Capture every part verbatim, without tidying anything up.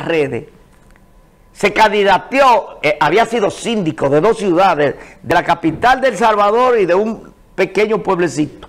redes, se candidateó, eh, había sido síndico de dos ciudades, de la capital de El Salvador y de un pequeño pueblecito.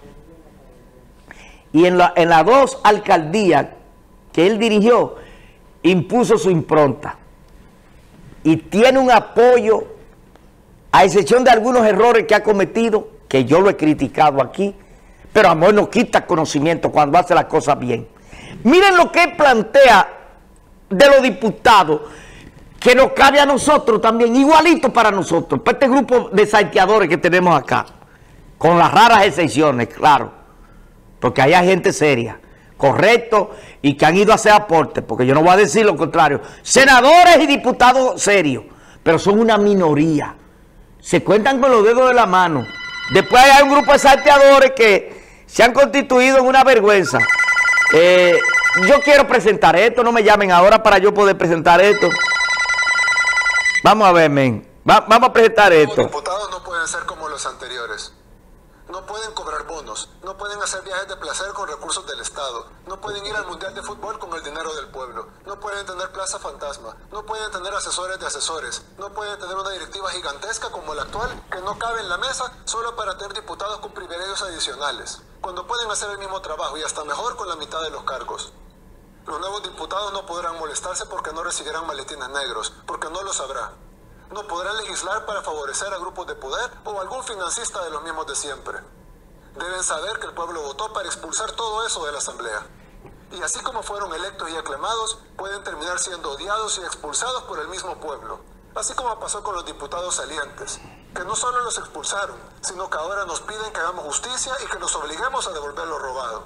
Y en, la, en las dos alcaldías que él dirigió, impuso su impronta. Y tiene un apoyo, a excepción de algunos errores que ha cometido, que yo lo he criticado aquí, pero amor no quita conocimiento cuando hace las cosas bien. Miren lo que él plantea de los diputados, que nos cabe a nosotros también, igualito para nosotros, para este grupo de salteadores que tenemos acá, con las raras excepciones, claro, porque hay gente seria, correcto, y que han ido a hacer aportes, porque yo no voy a decir lo contrario, senadores y diputados serios, pero son una minoría, se cuentan con los dedos de la mano. Después hay un grupo de salteadores que se han constituido en una vergüenza. Eh, yo quiero presentar esto, no me llamen ahora para yo poder presentar esto. Vamos a ver, men. Va, vamos a presentar esto. Los diputados no pueden ser como los anteriores. No pueden cobrar bonos, no pueden hacer viajes de placer con recursos del Estado, no pueden ir al Mundial de Fútbol con el dinero del pueblo, no pueden tener plaza fantasma, no pueden tener asesores de asesores, no pueden tener una directiva gigantesca como la actual que no cabe en la mesa solo para tener diputados con privilegios adicionales, cuando pueden hacer el mismo trabajo y hasta mejor con la mitad de los cargos. Los nuevos diputados no podrán molestarse porque no recibirán maletines negros, porque no los habrá. No podrán legislar para favorecer a grupos de poder o a algún financista de los mismos de siempre. Deben saber que el pueblo votó para expulsar todo eso de la Asamblea. Y así como fueron electos y aclamados, pueden terminar siendo odiados y expulsados por el mismo pueblo. Así como pasó con los diputados salientes, que no solo los expulsaron, sino que ahora nos piden que hagamos justicia y que los obliguemos a devolver lo robado.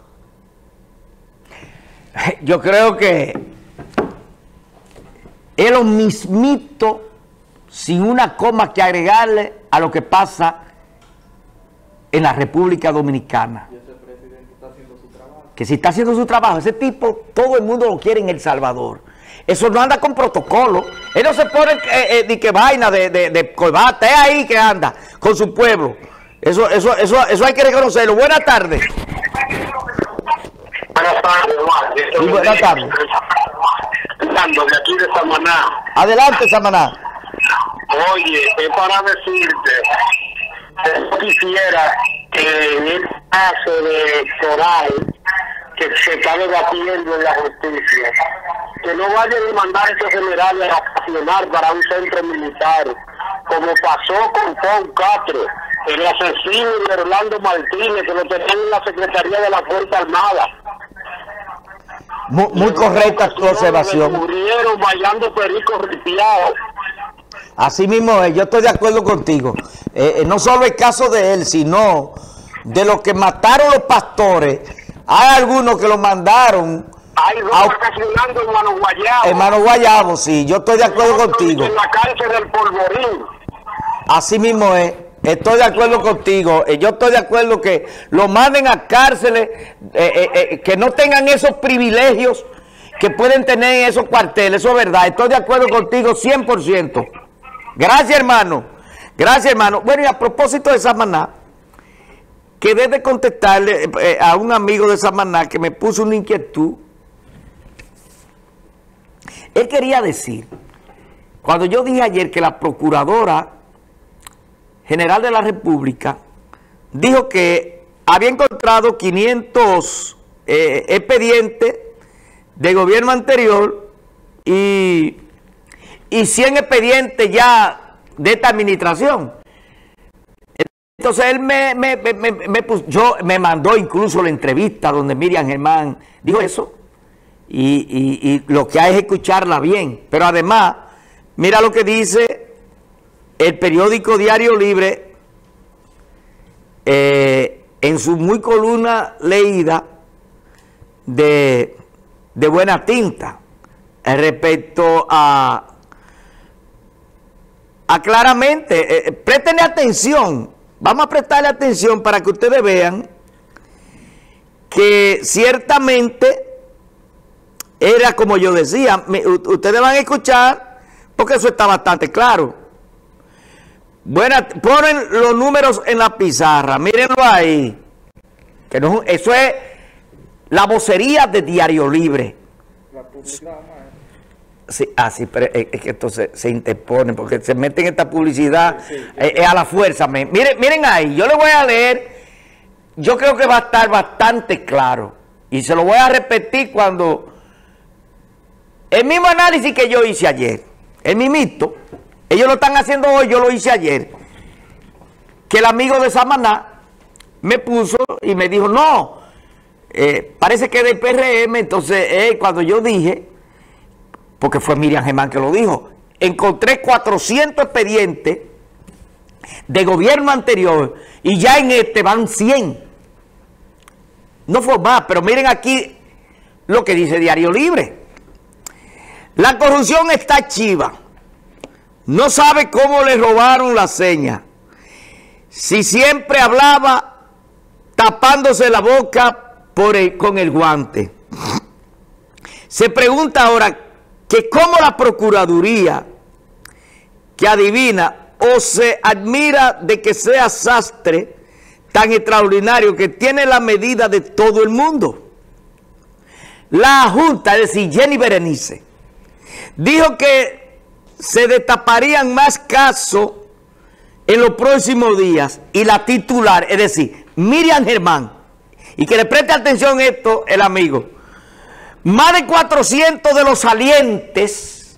Yo creo que es lo mismito, sin una coma que agregarle a lo que pasa en la República Dominicana. Y ese presidente está haciendo su trabajo. Que si está haciendo su trabajo, ese tipo, todo el mundo lo quiere en El Salvador. Eso no anda con protocolo. Él no se pone eh, eh, ni que vaina de, de, de corbata, es ahí que anda, con su pueblo. Eso, eso, eso, eso hay que reconocerlo. Buenas tardes. Buenas tardes, Juan. Sí, buenas tardes. De aquí de Samaná. Adelante, Samaná. Oye, es para decirte, yo quisiera que en el caso de Coral, que se está debatiendo en la justicia, que no vayan a mandar a esos generales a vacacionar para un centro militar, como pasó con Paul Castro, el asesino de Orlando Martínez, que lo tenían en la Secretaría de la Fuerza Armada. Muy, muy correcta tu observación. Murieron bailando pericos ripiados. Así mismo es, yo estoy de acuerdo contigo. Eh, no solo el caso de él, sino de los que mataron los pastores. Hay algunos que lo mandaron. Hay dos a, vacacionando en Mano Guayabo. En Mano Guayabo, sí, yo estoy de acuerdo contigo. En la cárcel del Polvorín. Así mismo es, estoy de acuerdo contigo. Yo estoy de acuerdo que lo manden a cárceles, eh, eh, eh, que no tengan esos privilegios que pueden tener en esos cuarteles, eso es verdad. Estoy de acuerdo contigo cien por ciento. Gracias, hermano. Gracias, hermano. Bueno, y a propósito de Samaná, quedé de contestarle eh, a un amigo de Samaná que me puso una inquietud. Él quería decir, cuando yo dije ayer que la Procuradora General de la República dijo que había encontrado quinientos eh, expedientes del gobierno anterior y, y cien expedientes ya de esta administración. Entonces él me, me, me, me, me, puso, yo, me mandó incluso la entrevista donde Miriam Germán dijo eso. Y, y, y lo que hay es escucharla bien. Pero además, mira lo que dice el periódico Diario Libre eh, en su muy columna leída de, de buena tinta eh, respecto a, a claramente, eh, préstenle atención, vamos a prestarle atención para que ustedes vean que ciertamente era como yo decía, ustedes van a escuchar, porque eso está bastante claro. Bueno, ponen los números en la pizarra, mírenlo ahí. Que no, eso es la vocería de Diario Libre. La publicidad, maestro. Sí, ah, sí, pero es, es que entonces se interponen porque se meten en esta publicidad sí, sí, eh, eh, a la fuerza. Me, miren, miren ahí, yo le voy a leer, yo creo que va a estar bastante claro y se lo voy a repetir cuando el mismo análisis que yo hice ayer, el mimito, ellos lo están haciendo hoy, yo lo hice ayer, que el amigo de Samaná me puso y me dijo, no, eh, parece que es del P R M, entonces eh, cuando yo dije, porque fue Miriam Germán que lo dijo, encontré cuatrocientos expedientes de gobierno anterior y ya en este van cien. No fue más, pero miren aquí lo que dice Diario Libre. La corrupción está chiva. No sabe cómo le robaron la seña. Si siempre hablaba tapándose la boca por el, con el guante. Se pregunta ahora que cómo la Procuraduría, que adivina o se admira de que sea sastre tan extraordinario que tiene la medida de todo el mundo. La Junta, es decir, Jenny Berenice, dijo que se destaparían más casos en los próximos días y la titular, es decir, Miriam Germán, y que le preste atención esto el amigo, más de cuatrocientos de los salientes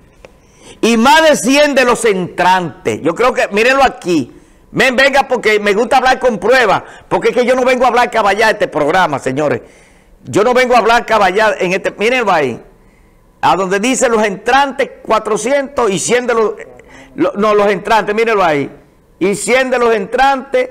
y más de cien de los entrantes. Yo creo que, mírenlo aquí, ven, venga porque me gusta hablar con pruebas, porque es que yo no vengo a hablar caballá en este programa, señores. Yo no vengo a hablar caballá en este, mírenlo ahí, a donde dice los entrantes cuatrocientos y cien de los, lo, no, los entrantes, mírenlo ahí, y cien de los entrantes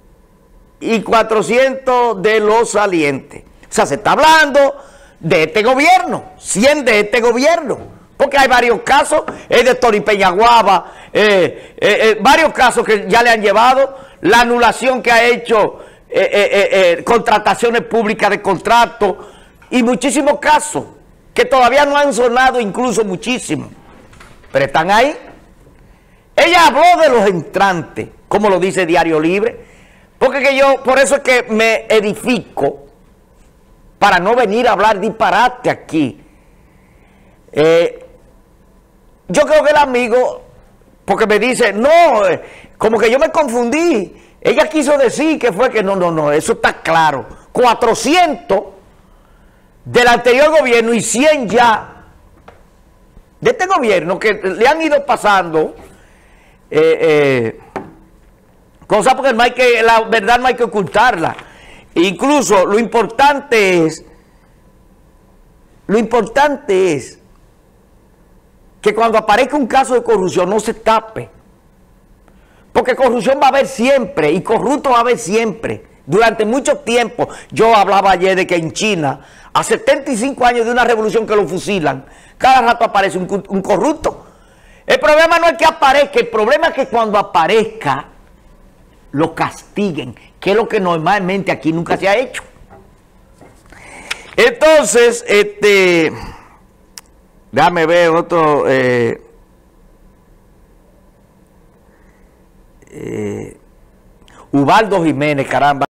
y cuatrocientos de los salientes. O sea, se está hablando de este gobierno, cien de este gobierno, porque hay varios casos, es de Tony Peñaguaba, eh, eh, eh, varios casos que ya le han llevado, la anulación que ha hecho, eh, eh, eh, eh, contrataciones públicas de contratos, y muchísimos casos que todavía no han sonado, incluso muchísimo, pero están ahí. Ella habló de los entrantes, como lo dice Diario Libre, porque que yo, por eso es que me edifico, para no venir a hablar disparate aquí. Eh, yo creo que el amigo, porque me dice, no, eh, como que yo me confundí. Ella quiso decir que fue que no, no, no, eso está claro. cuatrocientos del anterior gobierno y cien ya de este gobierno que le han ido pasando eh, eh, cosas, porque no hay que, la verdad no hay que ocultarla. Incluso lo importante es, lo importante es que cuando aparezca un caso de corrupción no se tape. Porque corrupción va a haber siempre y corrupto va a haber siempre. Durante mucho tiempo, yo hablaba ayer de que en China, a setenta y cinco años de una revolución que lo fusilan, cada rato aparece un, un corrupto. El problema no es que aparezca, el problema es que cuando aparezca, lo castiguen, que es lo que normalmente aquí nunca se ha hecho. Entonces, este, déjame ver otro, eh, eh, Ubaldo Jiménez, caramba.